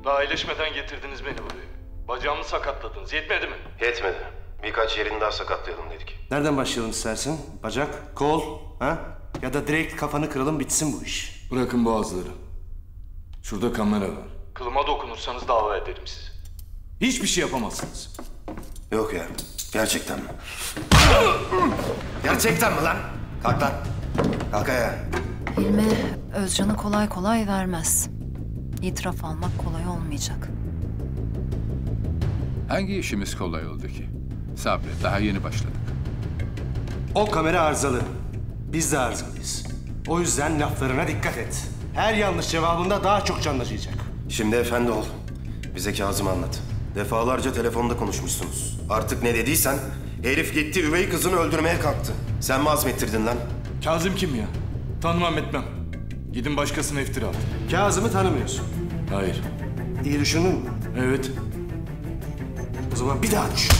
Daha iyileşmeden getirdiniz beni buraya. Bacağımı sakatladınız. Yetmedi mi? Yetmedi. Birkaç yerini daha sakatlayalım dedik. Nereden başlayalım istersin? Bacak, kol, ha? Ya da direkt kafanı kıralım bitsin bu iş. Bırakın boğazları. Şurada kamera var. Kılıma dokunursanız dava ederim sizi. Hiçbir şey yapamazsınız. Yok ya. Gerçekten mi? Gerçekten mi lan? Kalk lan. Kalk ayağa. Hilmi Özcan'ı kolay kolay vermez. İtiraf almak kolay olmayacak. Hangi işimiz kolay oldu ki? Sabret, daha yeni başladık. O kamera arızalı. Biz de arızalıyız. O yüzden laflarına dikkat et. Her yanlış cevabında daha çok can acıyacak. Şimdi efendi ol. Bize Kazım'ı anlat. Defalarca telefonda konuşmuşsunuz. Artık ne dediysen herif gitti üvey kızını öldürmeye kalktı. Sen mi azmettirdin lan? Kazım kim ya? Tanımam etmem. Gidin başkasına iftira atın. Kazım'ı tanımıyorsun. Hayır. İyi düşündün mü? Evet. O zaman bir daha düşün.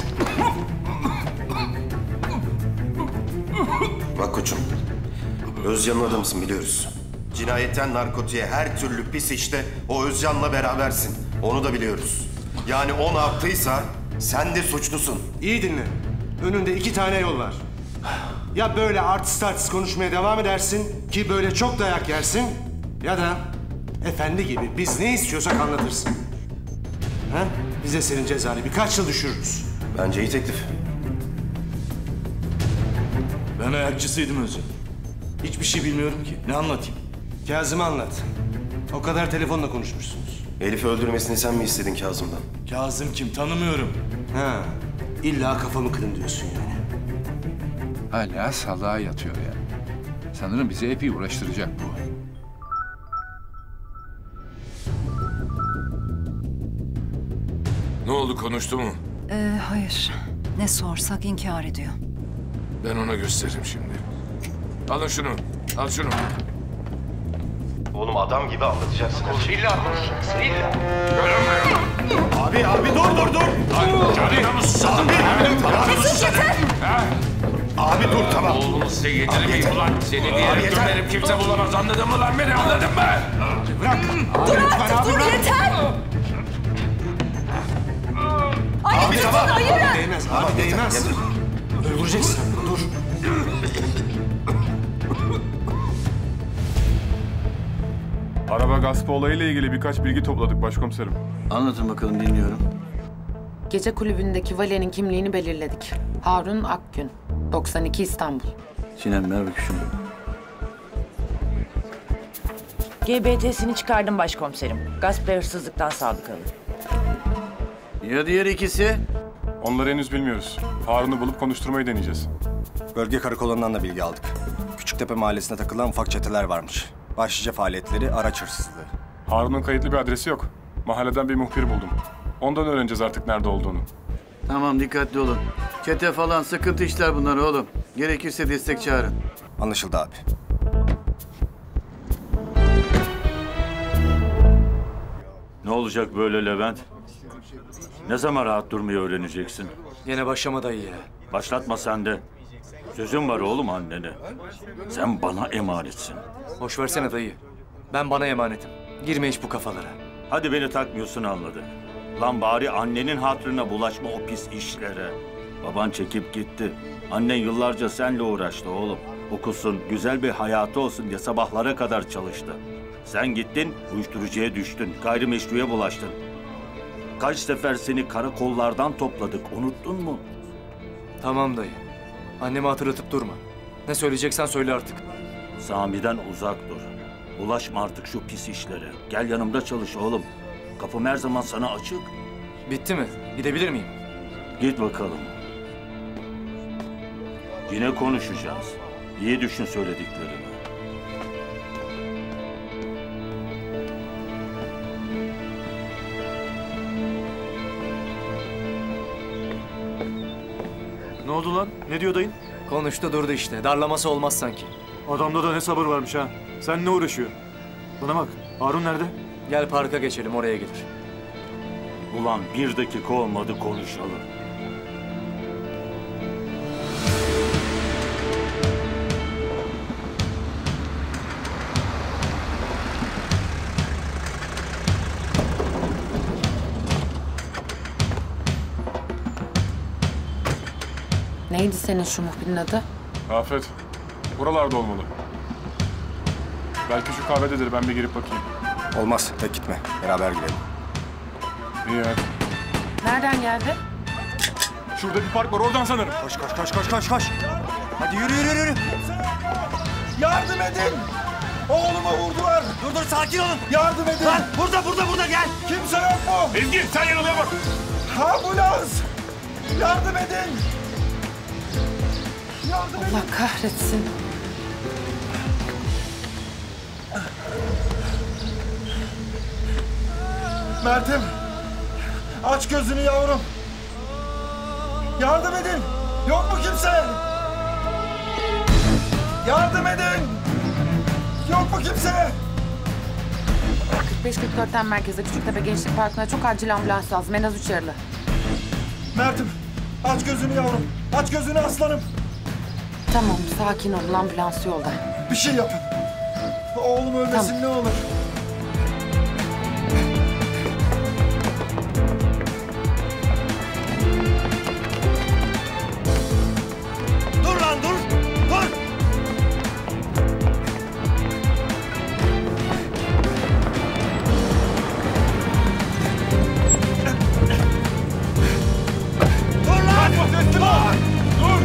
Bak koçum. Özcan'ın adamısın biliyoruz. Cinayetten narkotiğe her türlü pis işte o Özcan'la berabersin. Onu da biliyoruz. Yani o ne yaptıysa sen de suçlusun. İyi dinle. Önünde 2 tane yol var. Ya böyle artist konuşmaya devam edersin ki böyle çok dayak yersin. Ya da efendi gibi biz ne istiyorsak anlatırsın. Ha? Bize senin cezanı birkaç yıl düşürürüz. Bence iyi teklif. Ben ayakçısıydım Özcan. Hiçbir şey bilmiyorum ki. Ne anlatayım? Kazım'ı anlat. O kadar telefonla konuşmuşsunuz. Elif'i öldürmesini sen mi istedin Kazım'dan? Kazım kim? Tanımıyorum. Ha, illa kafamı kırın diyorsun yani. Hala salağa yatıyor ya. Sanırım bizi epey uğraştıracak bu. Ne oldu, konuştu mu? Hayır. Ne sorsak inkar ediyor. Ben ona gösteririm şimdi. Alın şunu, al şunu. Oğlum adam gibi anlatacaksın. İlla konuşacaksın, illa. Abi dur. Canına mı susadın? Mesut yeter! Abi dur tamam. Oğlumu size yedirmeyeyim ulan. Seni diye öldürmedim, kimse bulamaz. Anladın mı lan beni, anladın mı? Bırak. Dur artık dur yeter! Ay tutun ayırın! Değmez abi değmez. Öldüreceksin. Dur. Araba gaspı olayıyla ilgili birkaç bilgi topladık başkomiserim. Anlatın bakalım, dinliyorum. Gece kulübündeki valenin kimliğini belirledik. Harun Akgün, 92 İstanbul. Sinem ver bak şunu. GBT'sini çıkardım başkomiserim. Gasp ve hırsızlıktan sabıkalı. Ya diğer ikisi? Onları henüz bilmiyoruz. Harun'u bulup konuşturmayı deneyeceğiz. Bölge karakolundan da bilgi aldık. Küçüktepe mahallesine takılan ufak çeteler varmış. Başlıca faaliyetleri araç hırsızlığı. Harun'un kayıtlı bir adresi yok. Mahalleden bir muhbir buldum. Ondan öğreneceğiz artık nerede olduğunu. Tamam, dikkatli olun. Çete falan sıkıntı işler bunlar oğlum. Gerekirse destek çağırın. Anlaşıldı abi. Ne olacak böyle Levent? Ne zaman rahat durmayı öğreneceksin? Yine başlama dayı ya. Başlatma sen de. Sözüm var oğlum annene. Sen bana emanetsin. Boş versene dayı. Ben bana emanetim. Girme hiç bu kafalara. Hadi beni takmıyorsun anladık. Lan bari annenin hatırına bulaşma o pis işlere. Baban çekip gitti. Annen yıllarca seninle uğraştı oğlum. Okusun, güzel bir hayatı olsun diye sabahlara kadar çalıştı. Sen gittin, uyuşturucuya düştün, gayrimeşruya bulaştın. Kaç sefer seni karakollardan topladık, unuttun mu? Tamam dayı. Annemi hatırlatıp durma. Ne söyleyeceksen söyle artık. Sami'den uzak dur. Bulaşma artık şu pis işlere. Gel yanımda çalış oğlum. Kapım her zaman sana açık. Bitti mi? Gidebilir miyim? Git bakalım. Yine konuşacağız. İyi düşün söylediklerini. Ne oldu lan? Ne diyor dayın? Konuştu durdu işte. Darlaması olmaz sanki. Adamda da ne sabır varmış ha. Sen ne uğraşıyor? Bana bak. Harun nerede? Gel parka geçelim, oraya gelir. Ulan bir dakika olmadı konuşalım. Neydi senin şu muhbirin adı? Afet. Buralarda olmalı. Belki şu kahvededir. Ben bir girip bakayım. Olmaz. Tek gitme. Beraber gidelim. İyi hadi. Nereden geldi? Şurada bir park var. Oradan sanırım. Koş koş koş koş koş koş. Hadi yürü yürü yürü. Yardım edin! Oğluma vurdular! Dur sakin olun. Yardım edin! Lan burada gel. Kimse yok mu? Ezgi sen yanılıya bak. Ambulans! Yardım edin! Yardım edin! Allah kahretsin. Mert'im! Aç gözünü yavrum! Yardım edin! Yok mu kimse? Yardım edin! Yok mu kimse? 45-44'ten merkeze Küçüktepe Gençlik Parkı'na çok acil ambulans lazım. En az 3 yaralı. Mert'im! Aç gözünü yavrum! Aç gözünü aslanım! Tamam, sakin olun. Ambulans yolda. Bir şey yapın. Oğlum ölmesin Tamam. ne olur. Dur lan dur. Dur. Dur lan. Dur.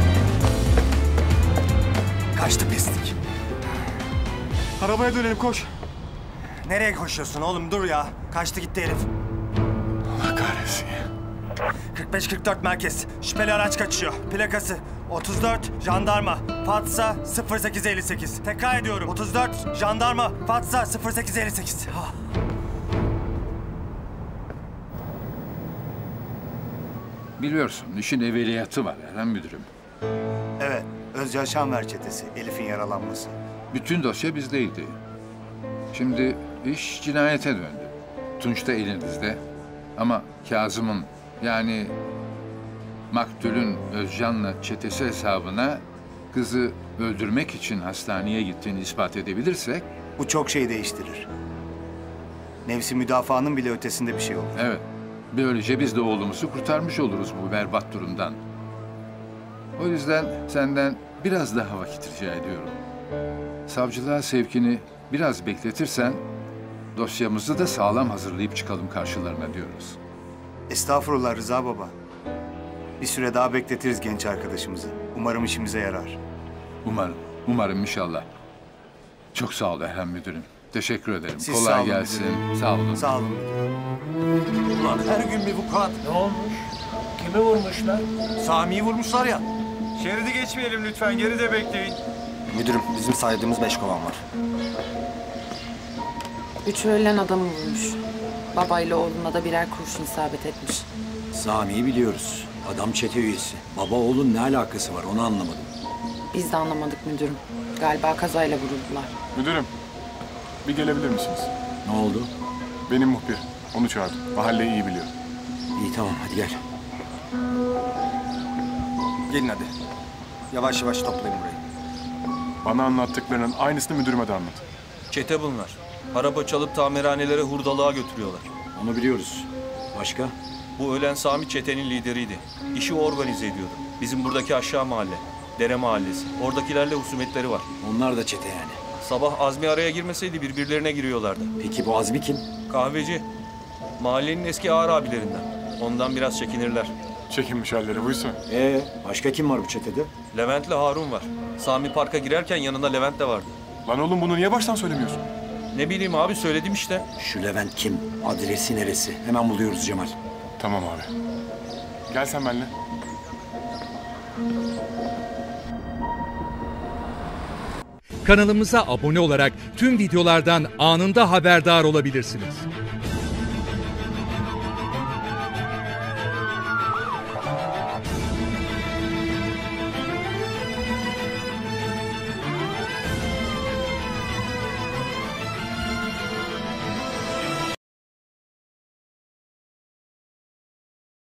Kaçtı pislik. Arabaya dönelim koş. Nereye koşuyorsun oğlum? Dur ya. Kaçtı gitti herif. Allah kahretsin. 45-44 merkez. Şüpheli araç kaçıyor. Plakası 34 jandarma Fatsa 0858. Tekrar ediyorum. 34 jandarma Fatsa 0858. Ah. Biliyorsun işin evveliyatı var Erhan Müdürüm. Evet, Özcan Şanver çetesi, Elif'in yaralanması. Bütün dosya bizdeydi. Şimdi iş cinayete döndü. Tunç da elinizde. Ama Kazım'ın yani maktulün Özcan'la çetesi hesabına kızı öldürmek için hastaneye gittiğini ispat edebilirsek... Bu çok şey değiştirir. Nefsi müdafaanın bile ötesinde bir şey olur. Evet. Böylece biz de oğlumuzu kurtarmış oluruz bu berbat durumdan. O yüzden senden biraz daha vakit rica ediyorum. Savcılığa sevkini biraz bekletirsen dosyamızı da sağlam hazırlayıp çıkalım karşılarına diyoruz. Estağfurullah Rıza baba. Bir süre daha bekletiriz genç arkadaşımızı. Umarım işimize yarar. Umarım inşallah. Çok sağ ol Erhan Müdürüm. Teşekkür ederim. Siz sağ Kolay olun gelsin. müdürüm. Sağ olun. Sağ olun. Ulan her gün bir vukuat. Ne olmuş? Kimi vurmuşlar? Sami'yi vurmuşlar ya. Şeridi geçmeyelim lütfen. Geride bekleyin. Müdürüm bizim saydığımız 5 kovan var. 3 ölen adamı vurmuş. Babayla oğluna da birer kurşun isabet etmiş. Sami'yi biliyoruz. Adam çete üyesi. Baba oğlun ne alakası var onu anlamadım. Biz de anlamadık müdürüm. Galiba kazayla vuruldular. Müdürüm, bir gelebilir misiniz? Ne oldu? Benim muhbir. Onu çağırdım. Mahalleyi iyi biliyor. İyi tamam hadi gel. Gelin hadi. Yavaş yavaş toplayın burayı. Bana anlattıklarının aynısını müdürüme de anlat. Çete bunlar. Araba çalıp tamirhanelere hurdalığa götürüyorlar. Onu biliyoruz. Başka? Bu ölen Sami çetenin lideriydi. İşi organize ediyordu. Bizim buradaki aşağı mahalle. Dere mahallesi. Oradakilerle husumetleri var. Onlar da çete yani. Sabah Azmi araya girmeseydi birbirlerine giriyorlardı. Peki bu Azmi kim? Kahveci. Mahallenin eski ağır abilerinden. Ondan biraz çekinirler. Çekinmiş halleri buysa. Başka kim var bu çetede? Levent'le Harun var. Sami parka girerken yanında Levent de vardı. Lan oğlum bunu niye baştan söylemiyorsun? Ne bileyim abi söyledim işte. Şu Levent kim? Adresi neresi? Hemen buluyoruz Cemal. Tamam abi. Gel sen benimle. Kanalımıza abone olarak tüm videolardan anında haberdar olabilirsiniz.